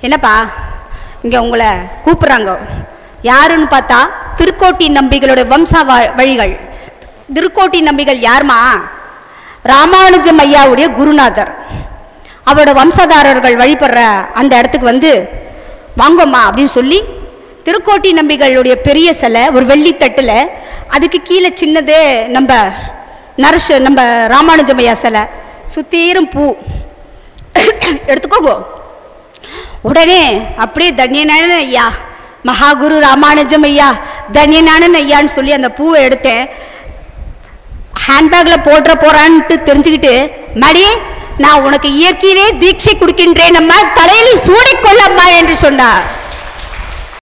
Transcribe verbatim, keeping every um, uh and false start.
என்னப்பா இங்கே உங்களை கூப்பிட்றாங்க. யாருன்னு பார்த்தா திருக்கோட்டி நம்பிகளோட வம்சா வழிகள். திருக்கோட்டி நம்பிகள் யாருமா? ராமானுஜம் ஐயாவுடைய குருநாதர். அவரோட வம்சதாரர்கள் வழிபடுற அந்த இடத்துக்கு வந்து வாங்கம்மா அப்படின்னு சொல்லி திருக்கோட்டி நம்பிகளுடைய பெரிய சிலை ஒரு வெள்ளித்தட்டில், அதுக்கு கீழே சின்னதே நம்ம நரச நம்ம ராமானுஜம் ஐயா சிலை, சுத்தீரும் பூ எடுத்துக்கோங்க. உடனே அப்படியே தன்யனான ஐயா, மகாகுரு ராமானுஜம் ஐயா, தன்யனான ஐயான்னு சொல்லி அந்த பூவை எடுத்தேன். ஹேண்ட்பேக்கில் போடுற போறான்ட்டு தெரிஞ்சுக்கிட்டு, மடி நான் உனக்கு இயற்கையிலே தீட்சை கொடுக்கின்றேன், நம்ம தலையில் சூடிக்கொள்ளம்மா என்று சொன்னார்.